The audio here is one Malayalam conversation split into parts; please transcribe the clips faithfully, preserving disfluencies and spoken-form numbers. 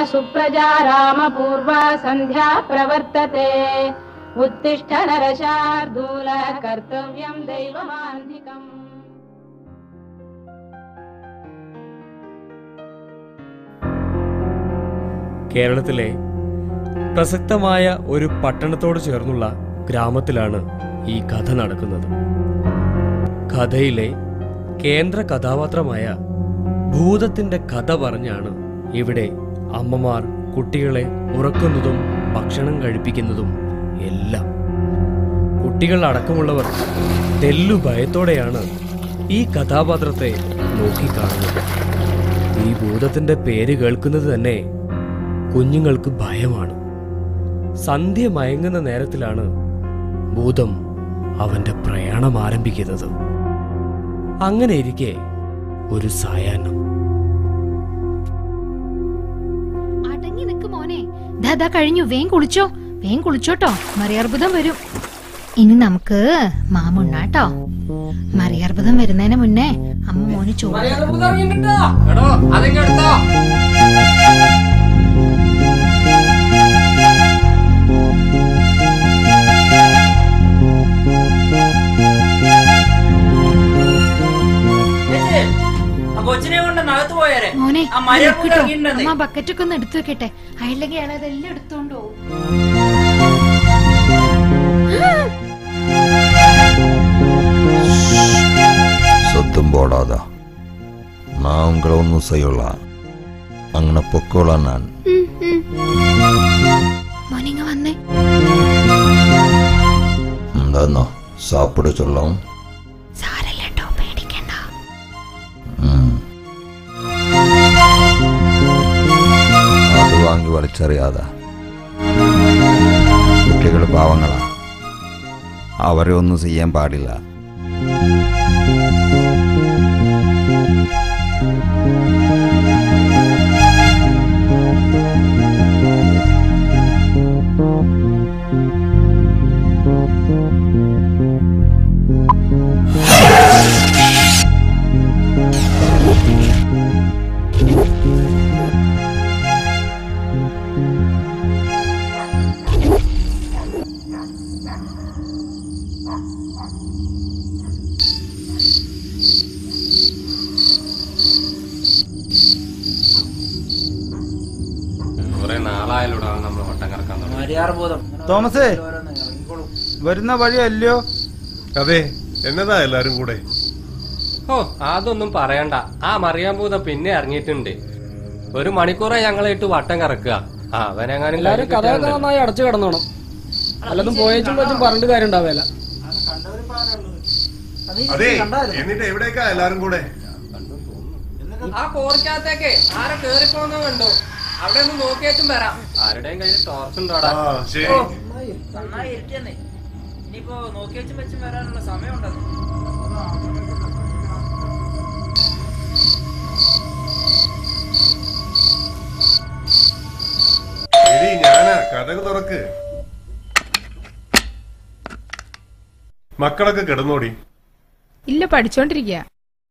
सुप्रजा रामपूर्वा सन्ध्या प्रवर्तते उत्तिष्ठ नरशार्दूल कर्तव्यं दैवमान्तिकम्. കേരളത്തിലെ പ്രസക്തമായ ഒരു പട്ടണത്തോട് ചേർന്നുള്ള ഗ്രാമത്തിലാണ് ഈ കഥ നടക്കുന്നത്. കഥയിലെ കേന്ദ്ര കഥാപാത്രമായ ഭൂതത്തിന്റെ കഥ പറഞ്ഞാണ് ഇവിടെ അമ്മമാർ കുട്ടികളെ ഉറക്കുന്നതും ഭക്ഷണം കഴിപ്പിക്കുന്നതും എല്ലാം. കുട്ടികൾ അടക്കമുള്ളവർ തെല്ലു ഭയത്തോടെയാണ് ഈ കഥാപാത്രത്തെ നോക്കിക്കാണുന്നത്. ഈ ഭൂതത്തിന്റെ പേര് കേൾക്കുന്നത് തന്നെ കുഞ്ഞുങ്ങൾക്ക് ഭയമാണ്. സന്ധ്യ മയങ്ങുന്ന നേരത്തിലാണ് ഭൂതം അവന്റെ പ്രയാണം ആരംഭിക്കുന്നത്. അങ്ങനെ ഇരിക്കെ ഒരു സായാഹ്നം. അടങ്ങി നിക്ക് മോനെ, ദാ കഴിഞ്ഞു. വേം കുളിച്ചോ, വേം കുളിച്ചോട്ടോ, മറിയർബുദം വരും. ഇനി നമുക്ക് മാമുണ്ണാട്ടോ. മറിയർബുദം വരുന്നതിന് മുന്നേ അമ്മ മോന് ചോദിച്ചു. മോനെ അമ്മ ബക്കറ്റൊക്കെ ഒന്ന് എടുത്തു വെക്കട്ടെ, അയില്ലെങ്കിൽ അയാൾ അതെല്ലാം എടുത്തോണ്ട് പോകും. സത്യം പോടാതാ, நான் உங்களை ஒன்னும் செய்யலாம். അങ്ങനെ പൊക്കോളാം ഞാൻ. മോനിങ്ങ വന്നേ. എന്താന്നോ സാപ്പിട ചൊല്ലാം. സാരല്ലോ, പേടിക്കണ്ട. അത് വാങ്ങി വലിച്ചെറിയാതെ. കുട്ടികൾ പാവങ്ങളാ, അവരെ ഒന്നും ചെയ്യാൻ പാടില്ല. തോമസേ, വരുന്ന വഴിയല്ലോ? അതെ, എന്നതാ എല്ലാരും കൂടെ? ഓ, അതൊന്നും പറയണ്ട. ആ മറിയാമ്പൂതം പിന്നെ ഇറങ്ങിയിട്ടുണ്ട്. ഒരു മണിക്കൂറായി ഞങ്ങളെ ഇട്ട് വട്ടം കറക്കുക. അവനെങ്ങാനും കഥയൊക്കെ നന്നായി അടച്ചു കിടന്നോണം. അല്ലതും പോയേച്ചും പോച്ചും പറഞ്ഞിട്ട് കാര്യം ഉണ്ടാവില്ല. അതെ, എന്നിട്ട് എവിടേക്കാ എല്ലാരും കൂടെ? ആ കോറിക്കകത്തേക്ക് ആരെ കേറിപ്പോന്ന കണ്ടോ? അവിടെ ഒന്ന് നോക്കിയേച്ചും വരാം. ആരുടെയും കയ്യിൽ ടോർച്ച് ഉണ്ടോടാ? നന്നായി ഇരിക്കുന്നേ. ഇനിയിപ്പോ നോക്കിയേച്ചും വെച്ചും വരാനുള്ള സമയം ഉണ്ടെന്ന്. ഞാനാ, കഥക് തുറക്ക്. മക്കളൊക്കെ കിടന്നോടി? ഇല്ല, പഠിച്ചോണ്ടിരിക്കുക.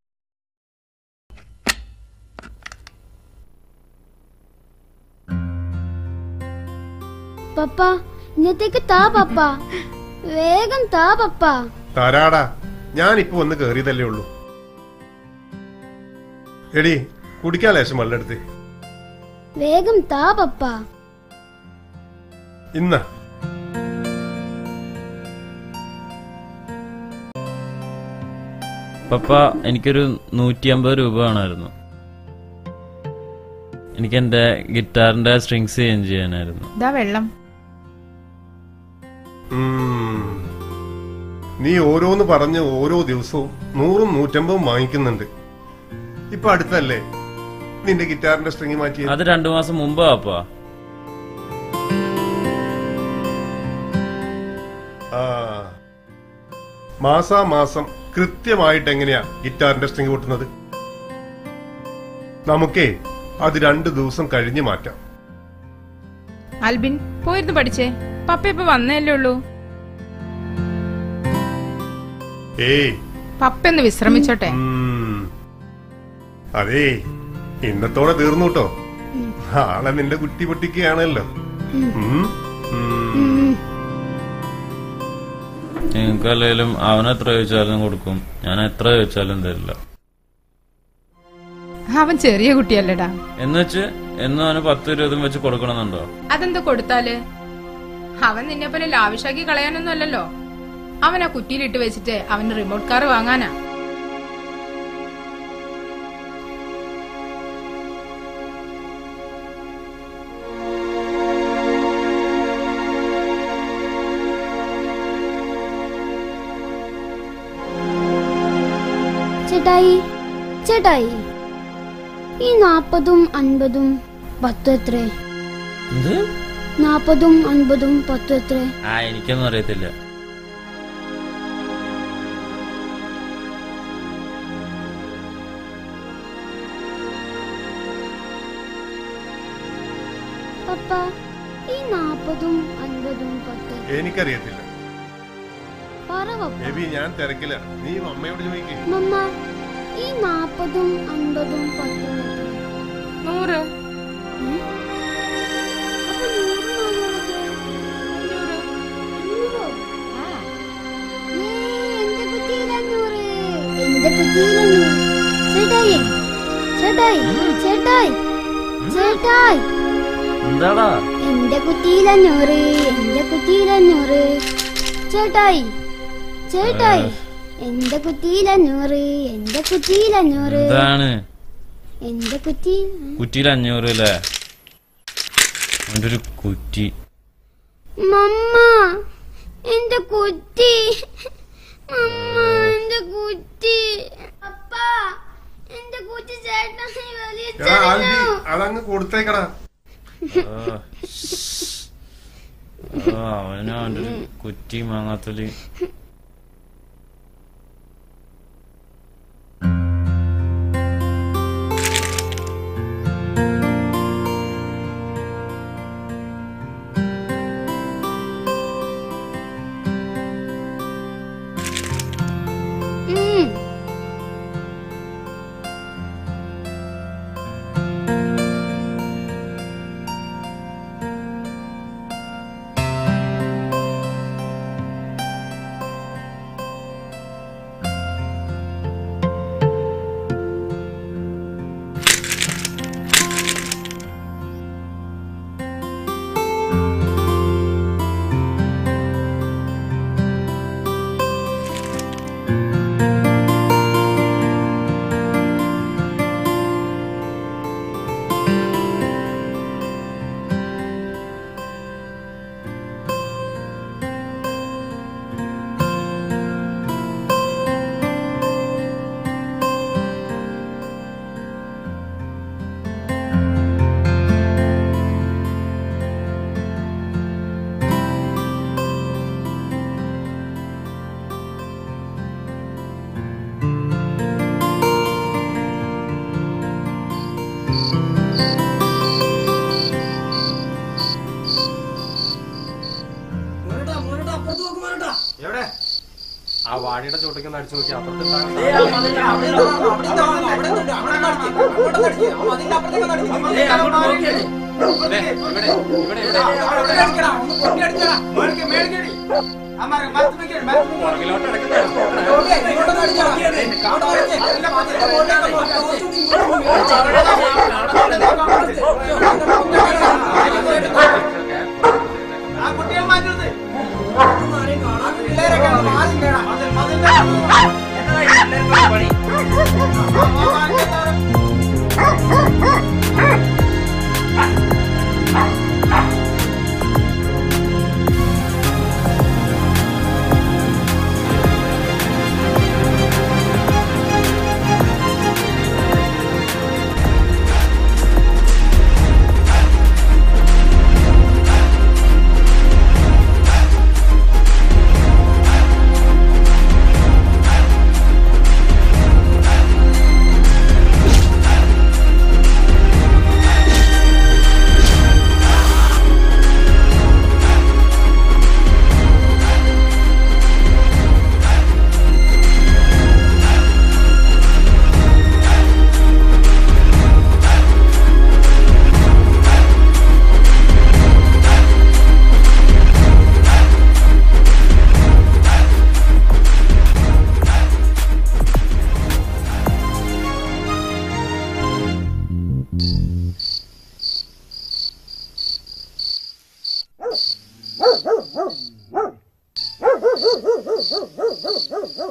പപ്പ, ഇന്നത്തേക്ക് താ പപ്പ, വേഗം താ പപ്പ. തരാടാ, ഞാനിപ്പോ ഒന്ന് കേറിയതല്ലേ ഉള്ളൂ. എടി, കുടിക്കാൻ ലേശം വെള്ളെടുത്ത്. വേഗം താ പപ്പ. ഇന്ന പപ്പ, എനിക്കൊരു നൂറ്റി അമ്പത് രൂപ വേണമായിരുന്നു. എനിക്ക് എന്റെ ഗിറ്റാറിന്റെ സ്ട്രിങ്സ് ചേഞ്ച് ചെയ്യാനായിരുന്നു. വെള്ളം. നീ ഓരോന്ന് പറഞ്ഞ് ഓരോ ദിവസവും നൂറും നൂറ്റമ്പതും വാങ്ങിക്കുന്നുണ്ട്. ഇപ്പൊ അടുത്തല്ലേ നിന്റെ ഗിറ്റാറിന്റെ സ്ട്രിങ് മാറ്റി? അത് രണ്ടു മാസം മുമ്പ് പാപ്പാ. ആ, മാസാ മാസം കൃത്യമായിട്ട് എങ്ങനെയാ ഗിറ്റാറിന്റെ സ്ട്രിങ് പൊട്ടുന്നത്? നമുക്കേ അത് രണ്ടു ദിവസം കഴിഞ്ഞ് മാറ്റാം. ആൽബിൻ, പോയിരുന്നു പഠിച്ചേ. പപ്പ ഇപ്പൊ വന്നല്ലേ ഉള്ളൂ. ഏയ്, പപ്പ ഒന്ന് വിശ്രമിച്ചോട്ടെ. അതേ, ഇന്നത്തോടെ തീർന്നു കേട്ടോ. ആളെ നിന്റെ കുട്ടി പൊട്ടിക്കുകയാണല്ലോ. നിങ്ങൾക്കല്ലേലും അവനെത്ര ചോദിച്ചാലും കൊടുക്കും, ഞാൻ എത്ര ചോദിച്ചാലും തരില്ല. അവൻ ചെറിയ കുട്ടിയല്ലടാ. എന്നുവെച്ച് എന്നും അവന് പത്ത് ഇരുപതും വെച്ച് കൊടുക്കണമെന്നുണ്ടോ? അതെന്താ കൊടുത്താല്? അവൻ നിന്നെ പോലെ ലാവിഷാക്കി കളയാനൊന്നും അല്ലല്ലോ. അവൻ ആ കുറ്റിയിലിട്ട് വെച്ചിട്ട് അവന് റിമോട്ട് കാർ വാങ്ങാനാ. ചേട്ടായി ചേട്ടായി ഈ നാപ്പതും അൻപതും പത്തും എത്ര? നാപ്പതും അൻപതും പത്തും എത്ര? ആ എനിക്കൊന്നും അറിയത്തില്ല. പപ്പ ഈ നാപ്പതും അൻപതും പത്തും എനിക്കറിയത്തില്ല. പറ പപ്പ. ബേബി ഞാൻ തിരക്കില്ല, നീ അമ്മയോട് ചോദിക്കേ. മമ്മ ഈ നാപ്പതും അൻപതും പത്തും എത്ര? നൂറ്. അപ്പൊ നൂറ് എന്റെ കുറ്റിയിൽ അഞ്ഞൂറ്, എന്റെ കുറ്റിയിൽ അഞ്ഞൂറ്. ചേട്ടായി ചേട്ടായി ചേട്ടായി ചേട്ടായി എന്താടാ? എന്റെ കുറ്റിയിൽ അഞ്ഞൂറ്, എന്റെ കുറ്റിയിൽ അഞ്ഞൂറ്. ചേട്ടായി ചേട്ടായി എന്റെ കുറ്റിയിൽ അഞ്ഞൂറ്, എന്റെ കുറ്റിയിൽ അഞ്ഞൂറ്. എന്താണ് എന്റെ കുറ്റി? കുറ്റിയിൽ അഞ്ഞൂറ് അല്ലേ? അവന്റെ ഒരു കുറ്റി. മമ്മ എന്റെ കുറ്റി, മമ്മ എന്റെ കുറ്റി. അപ്പ എന്റെ കുറ്റി ചേട്ടനായി വലിയ അതങ്ങ് കൊടുത്തേക്കടാ. അവന് അവന്റെ ഒരു കുറ്റി മാങ്ങാത്തല്. ആ വാടിയുടെ ചോട്ടൊക്കെ അടിച്ചു നോക്കി അപ്പുറത്ത്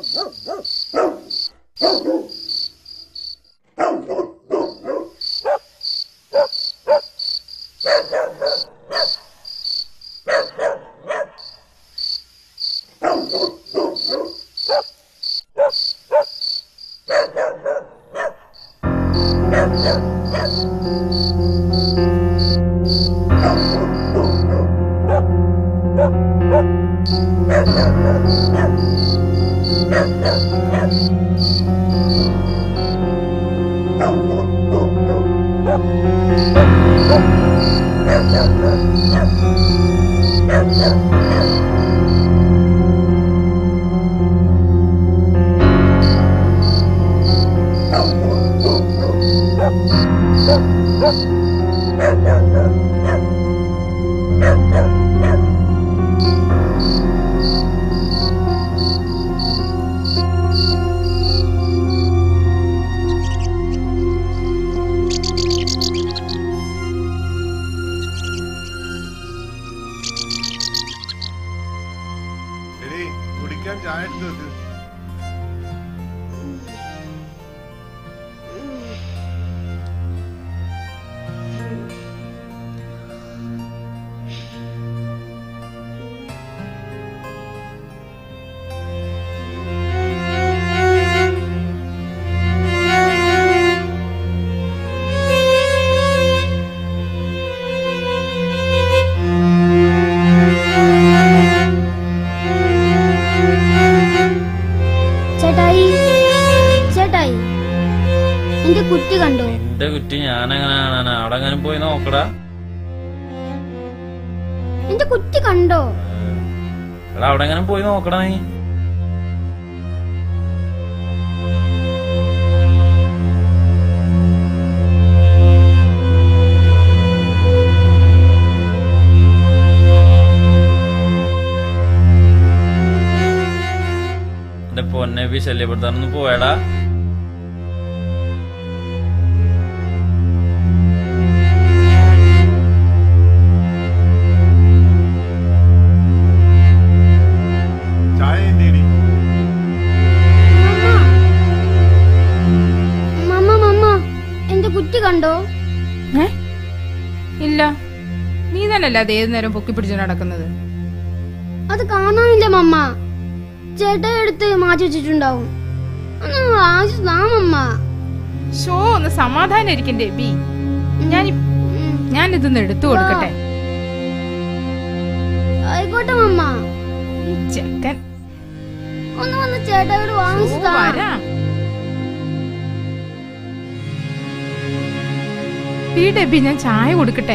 അവിടെ പോയി നോക്കടാ നീ. എന്റെ പൊന്നെ ബി ശല്യപ്പെടുത്താനൊന്നും പോയടാ. കണ്ടോ? ഇല്ല, നീ തന്നെയല്ല അത് ഏതു നേരം പൊക്കി പിടിച്ച് നടക്കുന്നത്. അത് കാണാനില്ല മമ്മ, ചേട്ടാ എടുത്ത് മാറ്റി വെച്ചിട്ടുണ്ടാവും. ഷോ ഒന്ന് സമാധാനം ഇരിക്കണ്ടേ ബി. ഞാൻ ഞാനിതൊന്ന് എടുത്തു കൊടുക്കട്ടെ. ആയിക്കോട്ടെ മമ്മ. ചെക്കൻ ഒന്ന് വന്ന് ചേട്ടായോട് വാങ്ങിച്ചു തരാം. ബി ഞാൻ ചായ കൊടുക്കട്ടെ.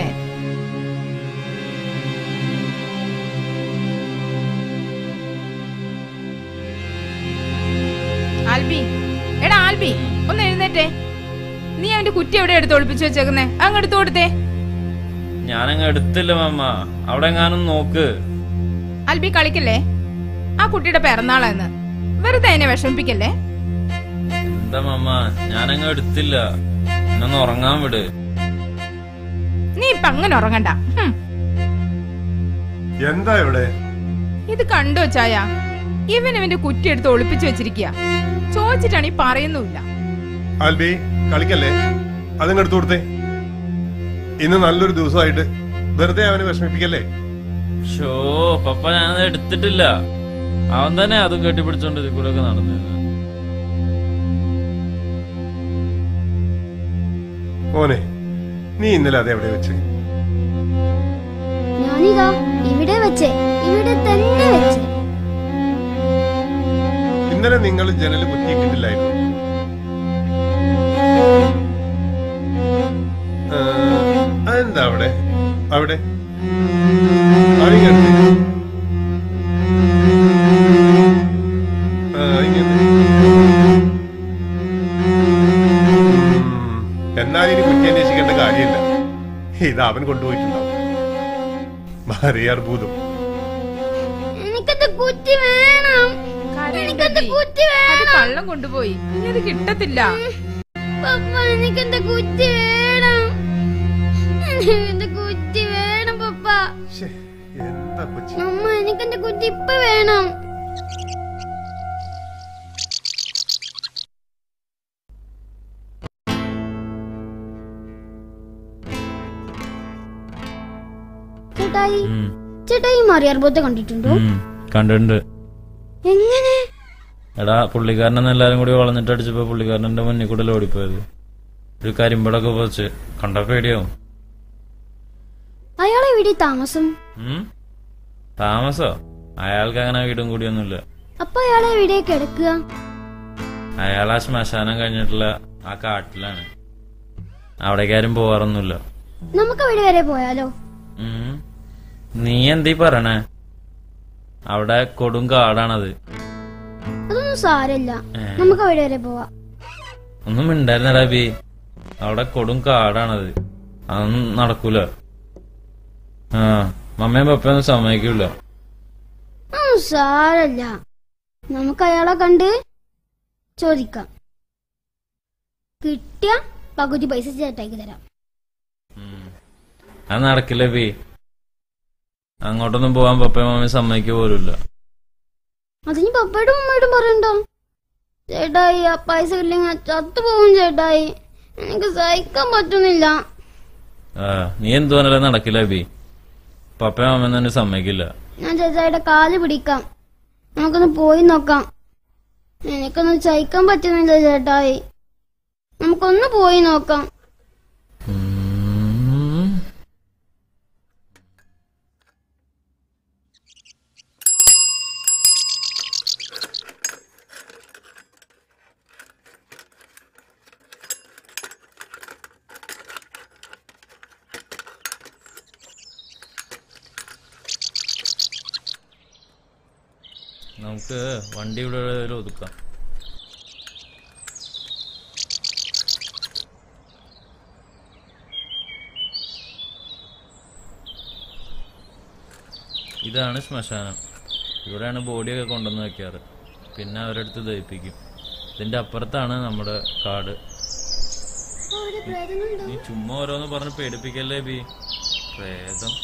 ആൽബി, എടാ ആൽബി ഒന്ന് എഴുന്നേറ്റേ. നീ അവന്റെ കുറ്റി എവിടെ എടുത്ത് ഒളിപ്പിച്ചു വെച്ചേക്കുന്നേ? അങ്ങ് എടുത്തു കൊടുത്തേ. ഞാനങ്ങ് എടുത്തില്ല മമ്മ, അവിടെ എങ്ങാനും നോക്ക്. ആൽബി കളിക്കല്ലേ, ആ കുട്ടിയുടെ പിറന്നാളാന്ന്. വെറുതെ അതിനെ വിഷമിപ്പിക്കല്ലേ. എന്താ മമ്മ, ഞാനങ്ങ് എടുത്തില്ല. എന്നൊന്ന് ഉറങ്ങാൻ വിട്. നീ ഇപ്പൊ അങ്ങനെ ഉറങ്ങണ്ട. എന്താ ഇവിടെ? ഇത് കണ്ടോ ചായ? ഇവൻ ഇവന്റെ കുറ്റി എടുത്ത് ഒളിപ്പിച്ചു വെച്ചിരിക്കുക. ചോദിച്ചിട്ടാണ് ഈ പറയുന്നില്ല. ആൽബി കളിക്കല്ലേ, അതങ്ങ് എടുത്തു കൊടുത്തേ. ഇന്ന് നല്ലൊരു ദിവസമായിട്ട് വെറുതെ അവനെ വിഷമിപ്പിക്കല്ലേ. ഷോ പപ്പ, ഞാനത് എടുത്തിട്ടില്ല. അവൻ തന്നെ അതും കെട്ടിപ്പിടിച്ചോണ്ട് ഇതിലൊക്കെ നടന്നു. മോനെ, നീ ഇന്നലെ അത് എവിടെ വെച്ച്? ഞാനിതാ ഇവിടെ വെച്ചേ, ഇവിടെ തന്നെ വെച്ച്. ഇന്നലെ നിങ്ങൾ ജനൽ കുറ്റിയിട്ടില്ലായിരുന്നു. അതെന്താ അവിടെ അവിടെ എന്നാൽ ഇനി കുറ്റി അന്വേഷിക്കേണ്ട കാര്യമില്ല. ഇത് അവൻ കൊണ്ടുപോയിട്ടുണ്ടാവും. മറിയാർഭൂതം. എനിക്കത് കുറ്റി വേണം, എനിക്കത് കുറ്റി വേണം. കള്ളം കൊണ്ടുപോയി, ഇനി അത് കിട്ടത്തില്ല. പപ്പ എനിക്കെന്റെ കുറ്റി വേണം, എനിക്കെന്റെ കുറ്റി വേണം പപ്പ. എന്താ കൊച്ചി? അമ്മ എനിക്കെന്റെ കുറ്റി ഇപ്പൊ വേണം. ചേട്ടായി ചേട്ടായി മറിയാർബോധത്തെ കണ്ടിട്ടുണ്ടോ? കണ്ടിട്ടുണ്ട്. എങ്ങനെ? എടാ പുള്ളിക്കാരനെന്ന് എല്ലാരും കൂടി വളഞ്ഞിട്ട് അടിച്ചപ്പോ പുള്ളിക്കാരന്റെ മുന്നിൽ കൂടെ ഓടിപ്പോയത്. ഒരു കരിമ്പടൊക്കെ പോച്ച് കണ്ട പേടിയാവും. അയാളെ വീട്ടിൽ താമസം? താമസോ? അയാൾക്ക് അങ്ങനെ വീടും കൂടിയൊന്നുമില്ല. അപ്പൊ അയാളെ എവിടെ കിടക്കുക? അയാൾ ആ ശ്മശാനം കഴിഞ്ഞിട്ടുള്ള ആ കാട്ടിലാണ്. അവിടേക്കാരും പോവാറൊന്നുമില്ല. നമുക്ക് അവിടെ വരെ പോയാലോ? നീ എന്തീ പറയണേ? അവിടെ കൊടും കാടാണത്. അതൊന്നും സാരല്ല, നമുക്ക് അവിടെ വരെ പോവാ. ഒന്നും മിണ്ടായിരുന്നടാ ബി, അവിടെ കൊടും കാടാണത്. അതൊന്നും നടക്കൂല. ആ മമ്മയും പപ്പയൊന്നും സമ്മതിക്കൂല. സാരല്ല, നമുക്ക് അയാളെ കണ്ട് ചോദിക്കാം. കിട്ടിയ പകുതി പൈസ ചേട്ടായിക്ക് തരാം. അത് നടക്കില്ല ബി, അങ്ങോട്ടൊന്നും പോവാൻ പപ്പയും മമ്മയും സമ്മതിക്കുക പോലുമില്ല. അതിന് പപ്പയോടും മമ്മയോടും പറയണ്ടോ? ചേട്ടായി ആ പൈസ ഇല്ലെങ്കിൽ ചത്തുപോകും ചേട്ടായി, എനിക്ക് സഹിക്കാൻ പറ്റുന്നില്ല. ആ നീ എന്തു പറഞ്ഞാലും നടക്കില്ല ബി, പപ്പയും മമ്മയും തന്നെ സമ്മതിക്കില്ല. ഞാൻ ചേട്ടായിയുടെ കാല് പിടിക്കാം, നമുക്കൊന്ന് പോയി നോക്കാം. എനിക്കൊന്നും സഹിക്കാൻ പറ്റുന്നില്ല ചേട്ടായി, നമുക്കൊന്ന് പോയി നോക്കാം. നമുക്ക് വണ്ടി ഇവിടെ ഒതുക്കാം. ഇതാണ് ശ്മശാനം. ഇവിടെയാണ് ബോഡിയൊക്കെ കൊണ്ടുവന്ന് വെക്കാറ്, പിന്നെ അവരെടുത്ത് ദഹിപ്പിക്കും. ഇതിന്റെ അപ്പുറത്താണ് നമ്മുടെ കാട്. നീ ചുമ്മാ ഓരോന്ന് പറഞ്ഞ് പേടിപ്പിക്കല്ലേ ബി. പ്രേതം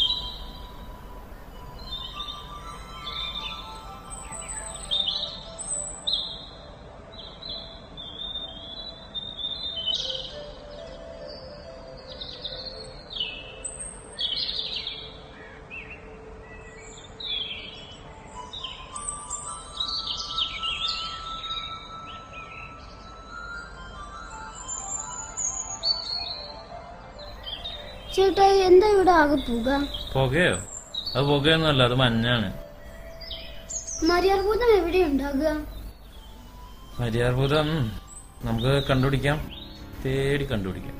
ചേട്ടായി എന്താ ഇവിടെ ആകെ പുക? പുകയോ? അത് പുകയൊന്നുമല്ല, അത് മഞ്ഞാണ്. മരിയാർഭൂതം എവിടെ ഉണ്ടാകുക? മരിയാർഭൂതം നമുക്ക് കണ്ടുപിടിക്കാം, തേടി കണ്ടുപിടിക്കാം.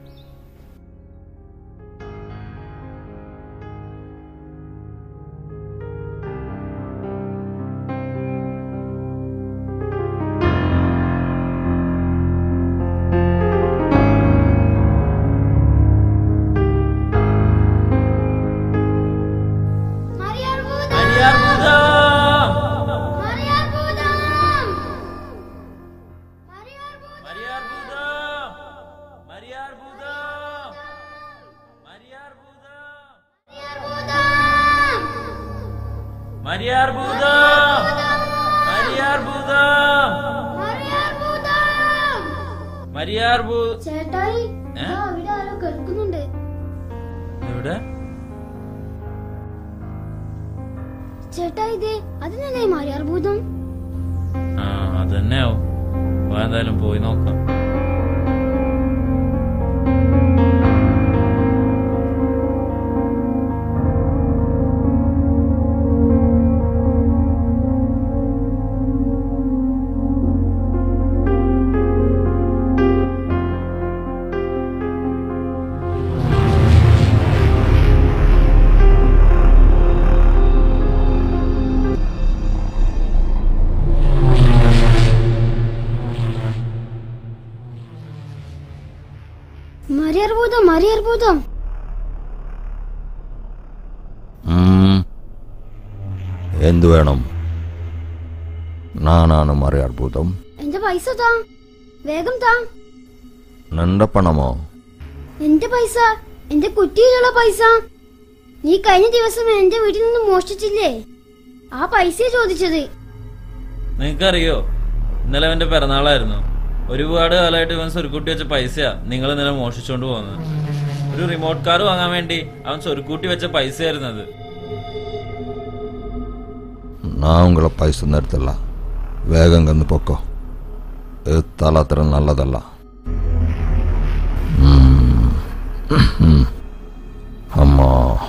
ചേട്ടായി അവിടെ ആരോ കേൾക്കുന്നുണ്ട്. എവിടെ? ചേട്ടായി ഇതേ അതിനല്ലേ മരിയാർഭൂതം? ആ അതന്നെയാവും. എന്തായാലും പോയി നോക്കാം. മരിയാർഭൂതം മരിയാർഭൂതം എന്തു വേണം? നാനാണ് മറിയാർഭൂതം. എന്റെ പൈസ താ, വേഗം താ. നിന്റെ പണമോ? എന്റെ പൈസ, എന്റെ കുറ്റിയിലുള്ള പൈസ. നീ കഴിഞ്ഞ ദിവസം എന്റെ വീട്ടിൽ നിന്ന് മോഷ്ടിച്ചില്ലേ, ആ പൈസ ചോദിച്ചത്. നിങ്ങൾക്കറിയോ, ഇന്നലെ അവന്റെ പിറന്നാളായിരുന്നു. ഒരുപാട് കാലമായിട്ട് ഇവൻ സ്വരുക്കുട്ടി വെച്ച പൈസയാ നിങ്ങൾ ഇന്നലെ മോഷിച്ചോണ്ട് പോകുന്നത്. ഒരു റിമോട്ട് കാർ വാങ്ങാൻ വേണ്ടി അവൻ സ്വരുക്കൂട്ടി വെച്ച പൈസ ആയിരുന്നത്. நான் உங்களை பைச நிறுத்தல, வேகம் கந்து பொக்கோ. இது தலாத்திர நல்லதல்ல. അമ്മ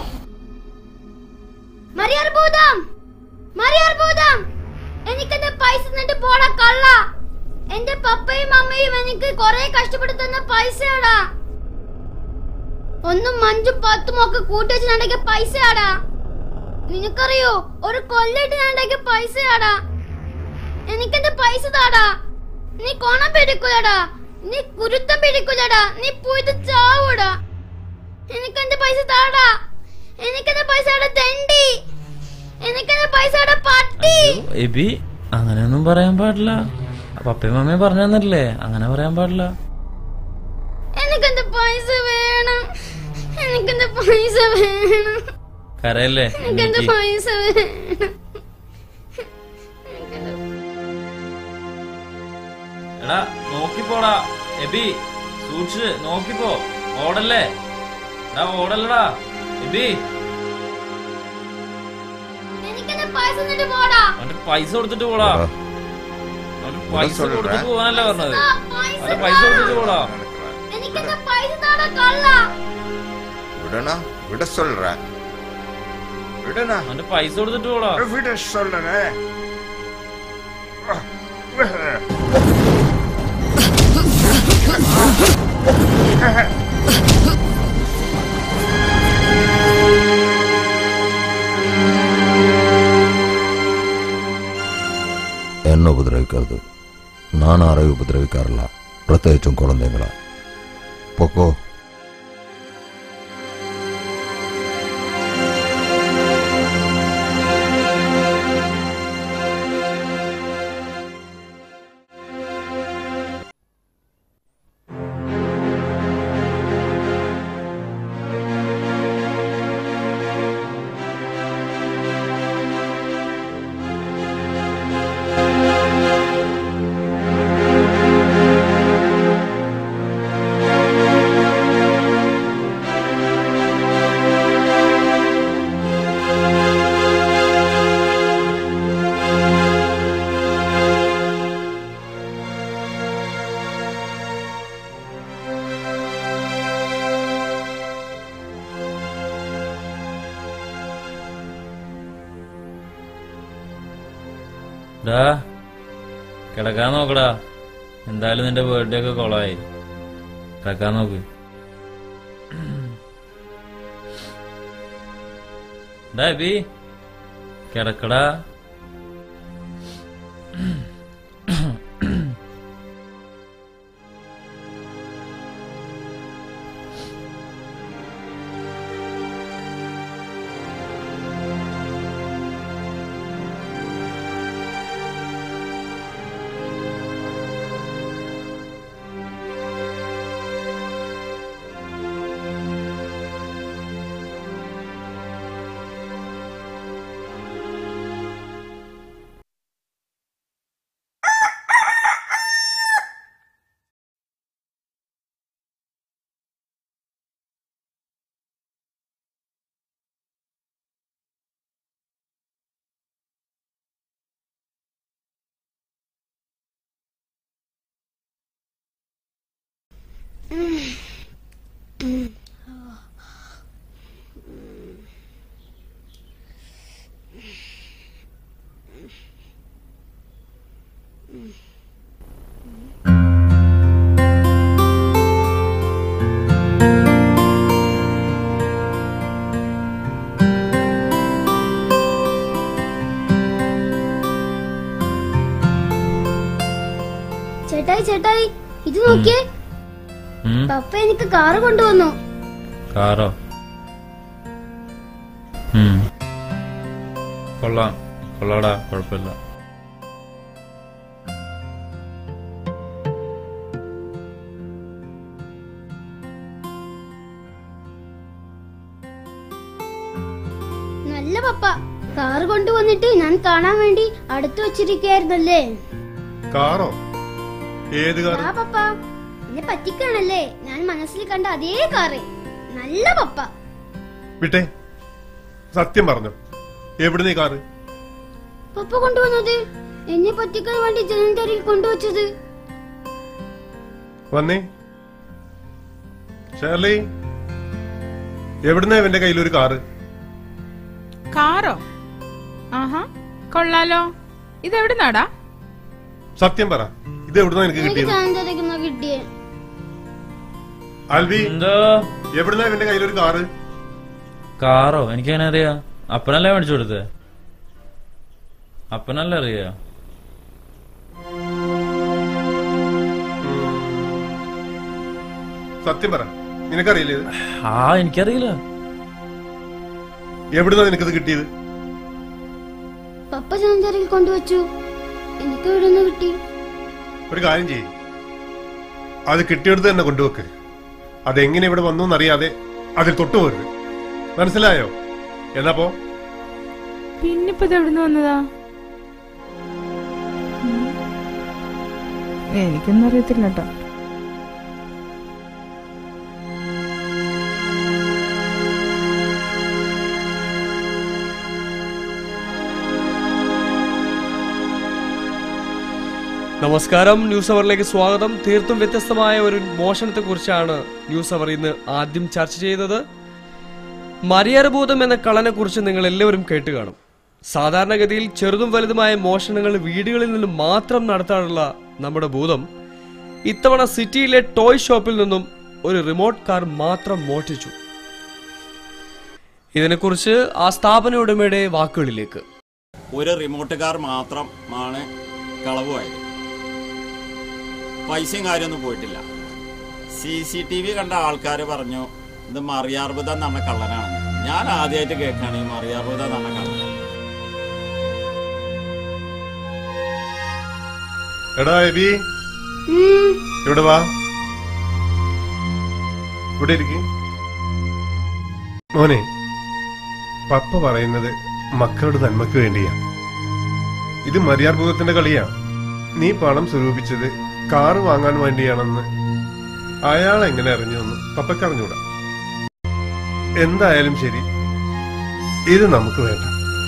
മരിയർഭൂതം മരിയർഭൂതം എനിക്കെന്റെ പൈസ തന്നിട്ട് പോടാ കള്ള. എന്റെ പപ്പയും അമ്മയും എനിക്ക് കൊറേ കഷ്ടപ്പെട്ട് തന്ന പൈസയാടാ. ഒന്നും അഞ്ചും പത്തും ഒക്കെ കൂട്ടി വെച്ചിട്ടുണ്ടെങ്കിൽ പൈസയാടാ. നിനക്കറിയോ ഒരു കൊല്ലിട്ട് ഞാനുണ്ടെങ്കിൽ പൈസയാടാ. എനിക്കെന്റെ പൈസ താടാ. നീ കോണം പിടിക്കൂലടാ, നീ കുരുത്തം പിടിക്കൂലടാ, നീ പോയിട്ട് ചാവൂടാ. എനിക്കെന്റെ പൈസ താടാ. എനിക്കെന്റെ പൈസയുടെ തെണ്ടി. എനിക്കെന്റെ പൈസയുടെ പട്ടി. എബി അങ്ങനെയൊന്നും പറയാൻ പാടില്ല. പപ്പയും അമ്മയും പറഞ്ഞു തന്നില്ലേ, അങ്ങനെ പറയാൻ പാടില്ല. എനിക്കെന്റെ പൈസ വേണം. എനിക്കെന്റെ പൈസ വേണം. കരയല്ലേ? എനിക്കെന്റെ പൈസ വേണം. എടാ നോക്കിപ്പോടാ എബി, സൂക്ഷിച്ച് നോക്കിപ്പോ, ഓടല്ലേ. എടാ ഓടല്ലടാ എബി. എനിക്കെന്റെ പൈസ തന്നിട്ട് പോടാ. അവന്റെ പൈസ കൊടുത്തിട്ട് പോടാ. അവന്റെ പൈസ കൊടുത്തിട്ട് പോകാനല്ലേ പറഞ്ഞത്. അവന്റെ പൈസ കൊടുത്തിട്ട് പോടാ. എനിക്കെന്റെ പൈസ താടാ കള്ള. விடனா விட சொல்றேன். விடனா അവന്റെ പൈസ കൊടുത്തിട്ട് പോടാ. விட சொல்றேன். എന്നെ ഉപദ്രവിക്കരുത്. ഞാൻ ആരെയും ഉപദ്രവിക്കാറില്ല, പ്രത്യേകിച്ചും കുഴന്തങ്ങളെ. പൊക്കോ. ഡാ കിടക്കാൻ നോക്കടാ. എന്തായാലും നിന്റെ ബർത്ത്ഡേ ഒക്കെ കൊളായി. കിടക്കാൻ നോക്ക്. ഡാ എബി കിടക്കടാ. ചേട്ടായി ചേട്ടായി ഇത് നോക്കിയേ, പപ്പ എനിക്ക് കാറ് കൊണ്ടുവന്നു. കാറോ? കൊള്ളാം കൊള്ളാടാ, കുഴപ്പമില്ല. നല്ല പപ്പ, കാറ് കൊണ്ടുവന്നിട്ട് ഞാൻ കാണാൻ വേണ്ടി അടുത്ത് വെച്ചിരിക്കുകയായിരുന്നല്ലേ. കാറോ? ഏത് കാർ? ആ പപ്പ, എന്നെ പറ്റിക്കാണല്ലേ. ഞാൻ മനസ്സിൽ കണ്ട അതേ കാറ്. നല്ല പപ്പ. വിട്ടെ, സത്യം പറഞ്ഞു. എവിടുന്ന് ഈ കാറ്? പപ്പ കൊണ്ടുവന്നത്. എന്നെ പറ്റിക്കാൻ വേണ്ടി ജനന്തരിൽ കൊണ്ടുവച്ചത്. വന്നേ ഷേർലി, എവിടുന്ന ഇവന്റെ കയ്യിലൊരു കാറ്? കാറോ? ആഹാ, കൊള്ളാലോ. ഇതെവിടുന്നാടാ? സത്യം പറ, ഇത് എവിടുന്ന എനിക്ക് കിട്ടിയത്? കിട്ടിയേ ആൽവി, എവിടുന്ന ഇവന്റെ കയ്യിലൊരു കാറ്? കാറോ? എനിക്കങ്ങനെ അറിയാ? അപ്പനല്ലേ മേടിച്ചു കൊടുത്തേ? അപ്പനല്ലേ അറിയാ? സത്യം പറ, നിനക്കറിയില്ലേ? ആ, എനിക്കറിയില്ല. എവിടുന്നാ നിനക്കത് കിട്ടിയത്? പപ്പ ജനന്തരിൽ കൊണ്ടുവച്ചു. എനിക്ക് എവിടുന്ന് കിട്ടി? ഒരു കാര്യം ചെയ്യ്, അത് കിട്ടിയെടുത്ത് തന്നെ കൊണ്ടുവെക്ക്. അതെങ്ങനെ ഇവിടെ വന്നു എന്നറിയാതെ അതിൽ തൊട്ടുപോരുത്. മനസ്സിലായോ? എന്നാ പോ. പിന്നിപ്പോ ഇത് എവിടുന്ന് വന്നതാ? എനിക്കൊന്നും അറിയത്തില്ല കേട്ടോ. നമസ്കാരം, ന്യൂസ് അവറിലേക്ക് സ്വാഗതം. തീർത്തും വ്യത്യസ്തമായ ഒരു മോഷണത്തെ കുറിച്ചാണ് ന്യൂസ് അവർ ഇന്ന് ആദ്യം ചർച്ച ചെയ്തത്. മരിയാരഭൂതം എന്ന കളനെ കുറിച്ച് നിങ്ങൾ എല്ലാവരും കേട്ട് കാണും. സാധാരണഗതിയിൽ ചെറുതും വലുതുമായ മോഷണങ്ങൾ വീടുകളിൽ നിന്നും മാത്രം നടത്താറുള്ള നമ്മുടെ ഭൂതം ഇത്തവണ സിറ്റിയിലെ ടോയ് ഷോപ്പിൽ നിന്നും ഒരു റിമോട്ട് കാർ മാത്രം മോഷ്ടിച്ചു. ഇതിനെക്കുറിച്ച് ആ സ്ഥാപന ഉടമയുടെ വാക്കുകളിലേക്ക്. ഒരു റിമോട്ട് കാർ മാത്രമാണ് കളവുമായത്. പൈസയും കാര്യമൊന്നും പോയിട്ടില്ല. സി സി ടി വി കണ്ട ആൾക്കാർ പറഞ്ഞു ഇത് മറിയാർബുദം എന്ന് പറഞ്ഞ കള്ളനാണെന്ന്. ഞാൻ ആദ്യമായിട്ട് കേൾക്കാണ് ഈ മറിയാർബുദം എന്ന് പറഞ്ഞ കള്ളൻ. എടാ എബി, ഇവിടെ വാ. ഇവിടെ ഇരിക്കും മോനെ. പപ്പ പറയുന്നത് മക്കളുടെ നന്മക്ക് വേണ്ടിയാ. ഇത് മരിയാർഭൂതത്തിന്റെ കളിയാ. നീ പണം സ്വരൂപിച്ചത് കാറ് വാങ്ങാൻ വേണ്ടിയാണെന്ന് അയാൾ എങ്ങനെ അറിഞ്ഞുവെന്ന് പപ്പയ്ക്ക് അറിഞ്ഞൂടാ. എന്തായാലും ശരി, ഇത് നമുക്ക് വേണ്ട.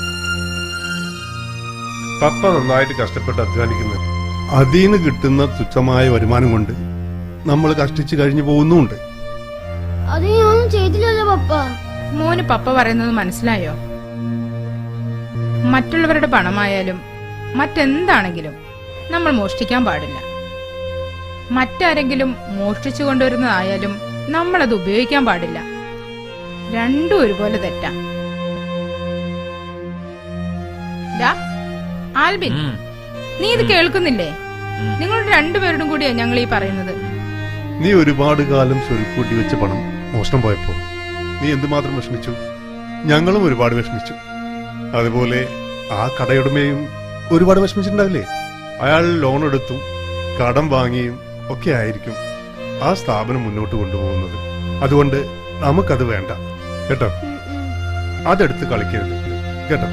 പപ്പ നന്നായിട്ട് കഷ്ടപ്പെട്ട് അധ്വാനിക്കുന്നു. അതിന്ന് കിട്ടുന്ന തുച്ഛമായ വരുമാനം കൊണ്ട് നമ്മൾ കഷ്ടിച്ച് കഴിഞ്ഞു പോകുന്നുണ്ട്. അത് ഞാനും ചെയ്തില്ലല്ലോ പപ്പ. മോന് പപ്പ പറയുന്നത് മനസ്സിലായോ? മറ്റുള്ളവരുടെ പണമായാലും മറ്റെന്താണെങ്കിലും നമ്മൾ മോഷ്ടിക്കാൻ പാടില്ല. മറ്റാരെങ്കിലും മോഷ്ടിച്ചു കൊണ്ടുവരുന്നതായാലും നമ്മളത് ഉപയോഗിക്കാൻ പാടില്ല. രണ്ടും ഒരുപോലെ തെറ്റാ. ആൽബിൻ, നീ ഇത് കേൾക്കുന്നില്ലേ? നിങ്ങളുടെ രണ്ടുപേരോടും കൂടിയാ ഞങ്ങൾ ഈ പറയുന്നത്. നീ ഒരുപാട് കാലം സ്വരുക്കൂട്ടി വെച്ച പണം മോഷണം പോയപ്പോ നീ എന്തുമാത്രം വിഷമിച്ചു. ഞങ്ങളും ഒരുപാട് വിഷമിച്ചു. അതുപോലെ ആ കടയുടമയും ഒരുപാട് വിഷമിച്ചിട്ടുണ്ടാവില്ലേ? അയാൾ ലോൺ എടുത്തും കടം വാങ്ങിയും ഒക്കെ ആയിരിക്കും ആ സ്ഥാപനം മുന്നോട്ട് കൊണ്ടുപോകുന്നത്. അതുകൊണ്ട് നമുക്കത് വേണ്ട കേട്ടോ. അതെടുത്ത് കളിക്കരുത് കേട്ടോ.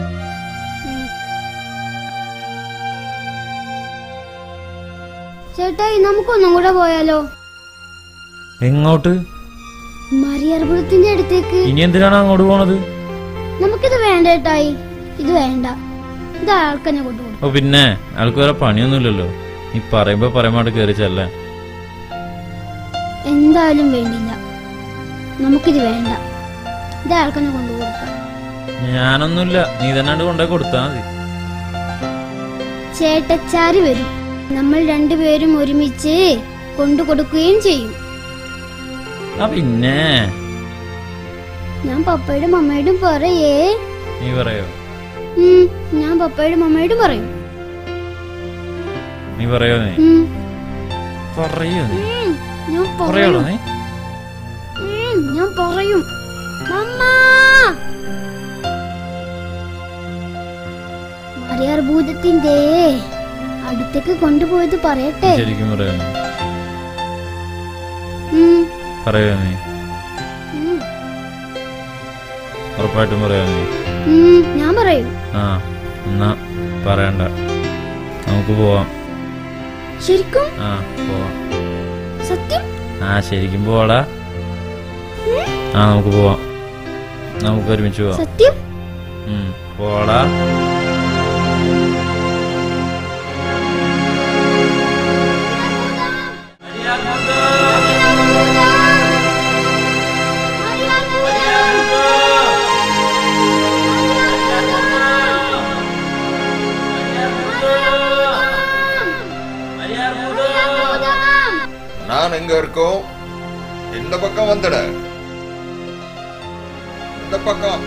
ചേട്ടായി, നമുക്കൊന്നും കൂടെ പോയാലോ? എങ്ങോട്ട്? മരിയാർഭൂതത്തിന്റെ അടുത്തേക്ക്. ഇനി എന്തിനാണ് അങ്ങോട്ട് പോണത്? നമുക്കിത് വേണ്ട ചേട്ടായി, ഇത് വേണ്ട. ഇത് ആൾക്കെന്നെ കൊണ്ടുപോകും. ഓ പിന്നെ, ആൾക്ക് വേറെ പണിയൊന്നുമില്ലല്ലോ. നീ പറയുമ്പോ പറയുമ്പോട്ട് കയറിച്ചല്ലേ. എന്തായാലും വേണ്ടില്ല, നമുക്കിത് വേണ്ട. ഇത് ആൾക്കെന്നെ കൊണ്ടുപോകും. ഞാനൊന്നുമില്ല, നീ തന്നെ കൊണ്ടുപോയി കൊടുത്താ മതി. ചേട്ടച്ചാര് വരും. നമ്മൾ രണ്ടുപേരും ഒരുമിച്ച് കൊണ്ടു കൊടുക്കുകയും ചെയ്യും. പിന്നെ ഞാൻ പപ്പയുടെ മമ്മയോടും പറയേ. നീ പറയോ? ഞാൻ പപ്പയുടെ മമ്മയോടും പറയും. നീ പറയോ? നീ പറയോ? നീ ഞാൻ പറയോളൂ. നീ ഞാൻ പറയും. മരിയാർഭൂതത്തിന്റെ അടുത്തേക്ക് കൊണ്ടുപോയത് പറയട്ടെ. ശരിക്കും പറയോ? പറയോ? നീ ഉറപ്പായിട്ടും പറയോ? നീ ഞാൻ പറയും. ആ, എന്നാ പറയണ്ട, നമുക്ക് പോവാം. ശരിക്കും? ആ പോവാം. സത്യം? ആ ശരിക്കും പോവാടാ. ഉം. ആ നമുക്ക് പോവാം, നമുക്ക് ഒരുമിച്ച് പോവാം. സത്യം? പോടാ. நான் எங்க இருக்கோம்? இந்த பக்கம் வந்துட. இந்த பக்கம்.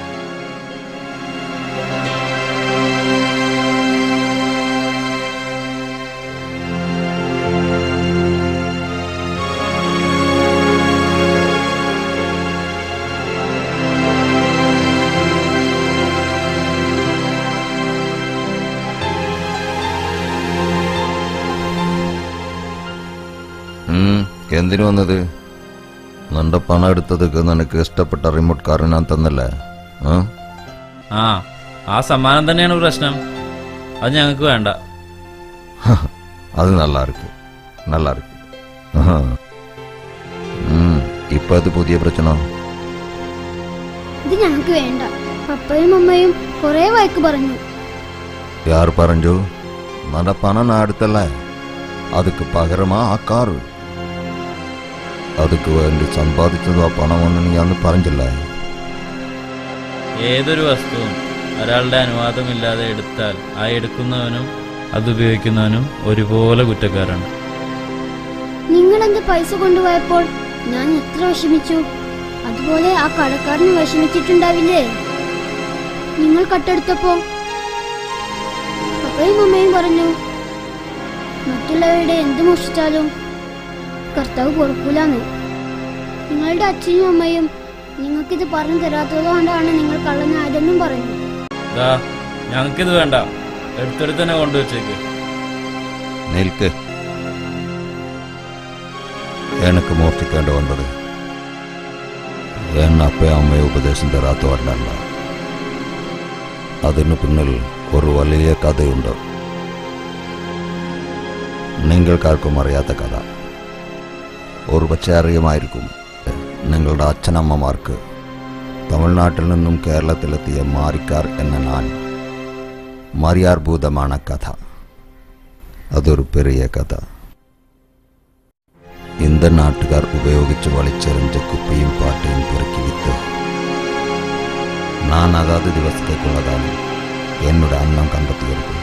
എന്തിനു വന്നത്? നിന്റെ പണം എടുത്തതൊക്കെ നിനക്ക് ഇഷ്ടപ്പെട്ട റിമോട്ട് കാർ ഞാൻ തന്നല്ലേ? ആ ആ സമ്മാനം തന്നെയാണ് പ്രശ്നം. അത് ഞങ്ങൾക്ക് വേണ്ട. അത് നല്ല ഇருக்கு നല്ല ഇருக்கு. ഇപ്പൊ അത് പുതിയ പ്രശ്നം. ഇത് ഞങ്ങൾക്ക് വേണ്ട. പപ്പയും അമ്മയും കൊറേ വഴക്ക് പറഞ്ഞു. യാർ പറഞ്ഞു? നിന്റെ പണം ഞാൻ എടുത്തല്ലേ, அதுக்கு പകരമാ ആ കാറ്. அதுக்கு വേണ്ടി സമ്പാദിച്ചതോ ആ പണമെന്ന് നീ അന്ന് പറഞ്ഞില്ലേ? ഏതൊരു വസ്തുവും ഒരാളുടെ അനുവാദമില്ലാതെ എടുത്താൽ ആ എടുക്കുന്നവനും അത് ഉപയോഗിക്കുന്നവനും ഒരുപോലെ കുറ്റക്കാരാണ്. നിങ്ങൾ എന്ത് പൈസ കൊണ്ടുപോയപ്പോൾ ഞാൻ എത്ര വിഷമിച്ചു, അതുപോലെ ആ കടക്കാരന് വിഷമിച്ചിട്ടുണ്ടാവില്ലേ? നിങ്ങൾ കട്ടെടുത്തപ്പോ പപ്പയും അമ്മയും പറഞ്ഞു, മറ്റുള്ളവരുടെ എന്ത് മോഷിച്ചാലും കർത്താവ് പൊറുക്കൂലാന്ന്. നിങ്ങളുടെ അച്ഛനും അമ്മയും നിങ്ങൾക്കിത് പറഞ്ഞു തരാത്തതുകൊണ്ടാണ് നിങ്ങൾ കള്ളനായതെന്നും പറഞ്ഞു. ഞങ്ങൾക്കിത് വേണ്ട, എടുത്തെടുത്ത് തന്നെ കൊണ്ടുവച്ചേക്ക്. നിൽക്ക്. എനിക്ക് മോഷ്ടിക്കേണ്ടി വന്നത് എന്നെ അപ്പയും അമ്മയും ഉപദേശം തരാത്തവരല്ല. അതിനു പിന്നിൽ ഒരു വലിയ കഥയുണ്ട്, നിങ്ങൾക്കാർക്കും അറിയാത്ത കഥ. ഒരു പക്ഷേ അറിയുമായിരിക്കും നിങ്ങളുടെ അച്ഛനമ്മമാർക്ക്. തമിഴ്നാട്ടിൽ നിന്നും കേരളത്തിലെത്തിയ മാരിക്കാർ എന്ന ഞാൻ. മരിയാർ ഭൂതമാണ് കഥ. അതൊരു പെരിയ കഥ. இந்த നാട്ടുകാർ ഉപയോഗിച്ച് വലിച്ചെറിഞ്ഞ കുപ്പിയും പാട്ടയും പെറുക്കി വിത്ത് ഞാൻ അതാത് ദിവസത്തേക്കുള്ളതാണ് എന്നോട് അന്നം കണ്ടെത്തിയെടുക്കും.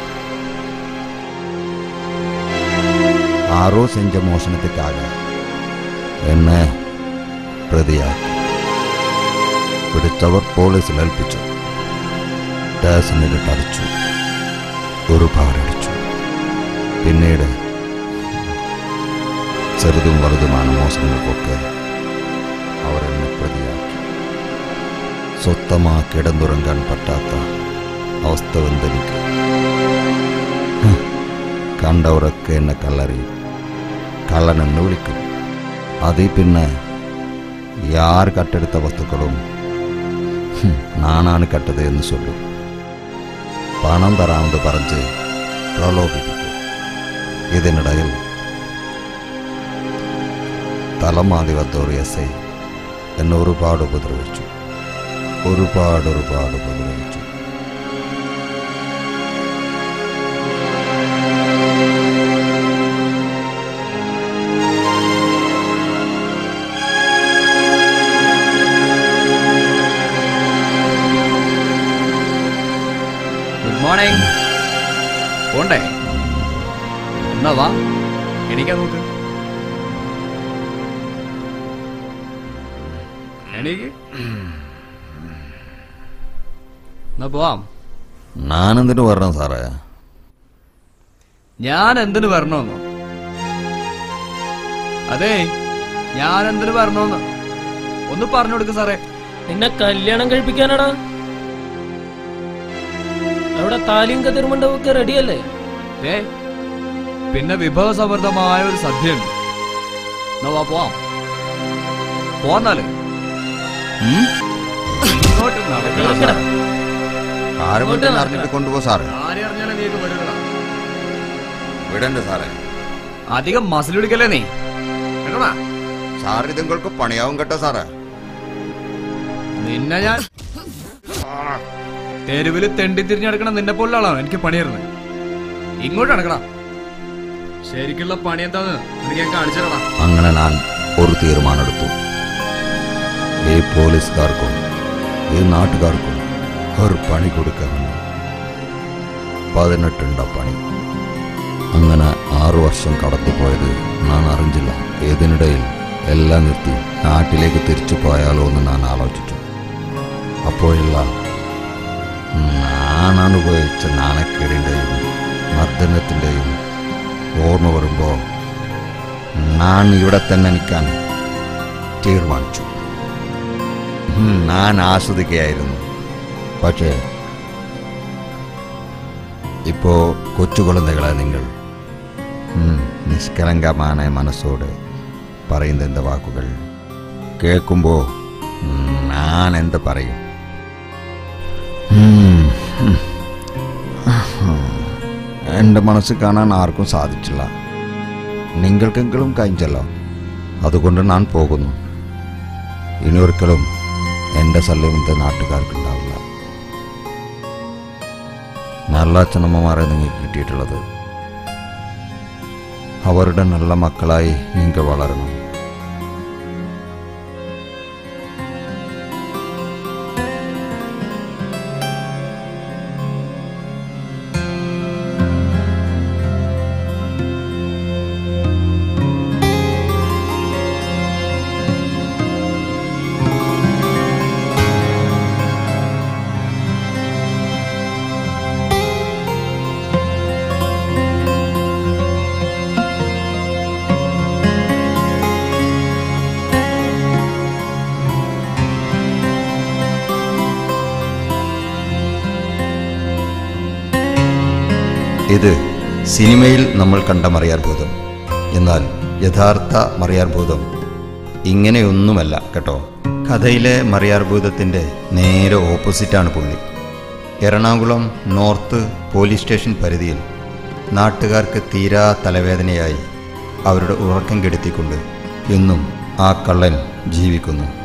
ആരോ செஞ்ச മോഷണത്തിക്കാக എന്നെ പ്രതിയാക്കി. പിടിച്ചവർ പോലീസിൽ ഏൽപ്പിച്ചു. സ്റ്റേഷനിലിട്ടടിച്ചു, ഒരുപാടടിച്ചു. പിന്നീട് ചെറുതും വലുതുമാണ് മോശങ്ങൾക്കൊക്കെ അവരെന്നെ പ്രതിയാക്കി. സ്വത്തമാ കിടന്നുറങ്ങാൻ പറ്റാത്ത അവസ്ഥ വന്നെനിക്ക്. കണ്ടവരൊക്കെ എന്നെ കള്ളറിയും, കള്ളനെന്ന് വിളിക്കും. അതിൽ പിന്നെ യാർ കട്ടെടുത്ത വസ്തുക്കളും നാനാണ് കട്ടത് എന്ന് ചൊല്ലും. പണം തരാമെന്ന് പറഞ്ഞ് പ്രലോഭിപ്പിക്കും. ഇതിനിടയിൽ തലമാതി വന്നൊരു എസ് ഐ എന്നെ ഒരുപാട് ഉപദ്രവിച്ചു, ഒരുപാട് ഒരുപാട് ഉപദ്രവിച്ചു. Good morning. പോണ്ടേ? എന്നാ വാ, എണീക്കാൻ നോക്ക്. എണീക്ക്. എന്നാ പോവാം. ഞാനെന്തിനു വരണം സാറേ? ഞാൻ എന്തിനു വരണമെന്നോ? അതെ, ഞാൻ എന്തിനു വരണമെന്ന് ഒന്ന് പറഞ്ഞു കൊടുക്ക സാറേ. നിന്നെ കല്യാണം കഴിപ്പിക്കാനാടാ. അവിടെ താലിയും കതിർമണ്ഡപമൊക്കെ റെഡിയല്ലേ? ഏ പിന്നെ വിഭവസമൃദ്ധമായ ഒരു സദ്യ ഉണ്ട്. എന്നാ വാ പോവാം. പോന്നാല് അറിഞ്ഞിട്ട് കൊണ്ടുപോ സാറേ. വിടണ്ട സാറേ. അധികം മസിൽ പിടിക്കല്ലേ നീ. സാർ ഇതുങ്ങൾക്ക് പണിയാവും കേട്ടോ സാറേ. നിന്നെ ഞാൻ തെരുവില് തെണ്ടി തിരിഞ്ഞെടുക്കണം നിന്നെ പോലുള്ള ആളാണ് എനിക്ക് പണിയായിരുന്നത്. ഇങ്ങോട്ട് നടക്കടാ. ശരിക്കുള്ള പണി എന്താന്ന് എനിക്ക് ഞാൻ കാണിച്ചു തരടാ. അങ്ങനെ ഞാൻ ഒരു തീരുമാനമെടുത്തു. ഈ പോലീസുകാർക്കും ഈ നാട്ടുകാർക്കും ഒരു പണി കൊടുക്കാൻ പതിനെട്ടുണ്ട പണി. അങ്ങനെ ആറു വർഷം കടന്നുപോയത് ഞാൻ അറിഞ്ഞില്ല. ഇതിനിടയിൽ എല്ലാം നിർത്തി നാട്ടിലേക്ക് തിരിച്ചു പോയാലോ എന്ന് ഞാൻ ആലോചിച്ചു. അപ്പോഴെല്ലാം ഞാൻ അനുഭവിച്ച നാണക്കേടിൻ്റെയും മർദ്ദനത്തിൻ്റെയും ഓർമ്മ വരുമ്പോൾ ഞാൻ ഇവിടെ തന്നെ നിൽക്കാൻ തീരുമാനിച്ചു. ഞാൻ ആസ്വദിക്കുകയായിരുന്നു. പക്ഷേ ഇപ്പോ കൊച്ചുകുളന്തകളെ നിങ്ങൾ നിഷ്കളങ്കമായ മനസ്സോടെ പറയുന്ന എൻ്റെ വാക്കുകൾ കേൾക്കുമ്പോൾ ഞാൻ എന്ത് പറയും? എൻ്റെ മനസ്സ് കാണാൻ ആർക്കും സാധിച്ചില്ല. നിങ്ങൾക്കെങ്കിലും കഴിഞ്ഞല്ലോ. അതുകൊണ്ട് ഞാൻ പോകുന്നു. ഇനി ഒരിക്കലും എൻ്റെ ശല്യം ഇന്നത്തെ നാട്ടുകാർക്കുണ്ടാവില്ല. നല്ല അച്ഛനമ്മമാരെ നിങ്ങൾക്ക് കിട്ടിയിട്ടുള്ളത്. അവരുടെ നല്ല മക്കളായി നിങ്ങൾ വളരണം. ഇത് സിനിമയിൽ നമ്മൾ കണ്ട മറിയാർ ഭൂതം. എന്നാൽ യഥാർത്ഥ മറിയാർ ഭൂതം ഇങ്ങനെയൊന്നുമല്ല കേട്ടോ. കഥയിലെ മറിയാർ ഭൂതത്തിൻ്റെ നേരെ ഓപ്പോസിറ്റാണ് പുള്ളി. എറണാകുളം നോർത്ത് പോലീസ് സ്റ്റേഷൻ പരിധിയിൽ നാട്ടുകാർക്ക് തീരാ തലവേദനയായി അവരുടെ ഉറക്കം കെടുത്തിക്കൊണ്ട് ഇന്നും ആ കള്ളൻ ജീവിക്കുന്നു.